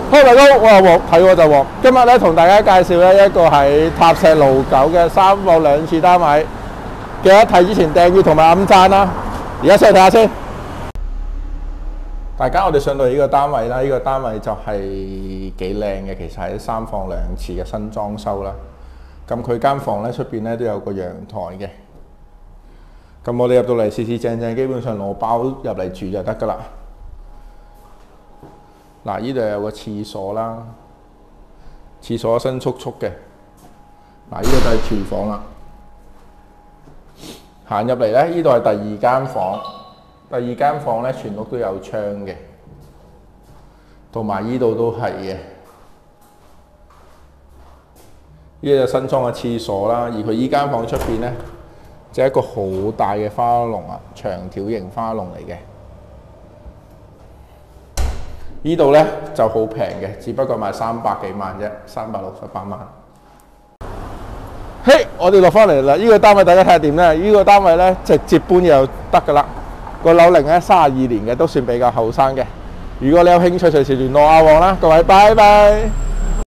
Hello大家好，我係黃，睇我就黃。今日咧同大家介紹咧一個喺塔石路9嘅3房2廁單位。記得睇之前訂閱同埋按讚啦。而家上去睇下先。大家我哋上到呢個單位啦，呢個單位就係幾靚嘅，其實係3房2廁嘅新裝修啦。咁佢間房咧出邊咧都有個陽台嘅。咁我哋入到嚟四四正正，基本上攞包入嚟住就得噶啦。嗱，呢度有個廁所啦，廁所新簇簇嘅。嗱，呢度就係廚房啦。行入嚟咧，呢度係第2間房。第2間房咧，全屋都有窗嘅，同埋呢度都係嘅。呢個就新裝嘅廁所啦，而佢依間房出邊咧，就係一個好大嘅花籠啊，長條形花籠嚟嘅。呢度咧就好平嘅，只不過賣300幾萬啫，368萬。嘿，我哋落翻嚟啦！呢個單位大家睇下點咧？呢個單位咧直接搬又得噶啦。個樓齡咧32年嘅，都算比較後生嘅。如果你有興趣，隨時聯絡阿黃啦。各位，拜拜。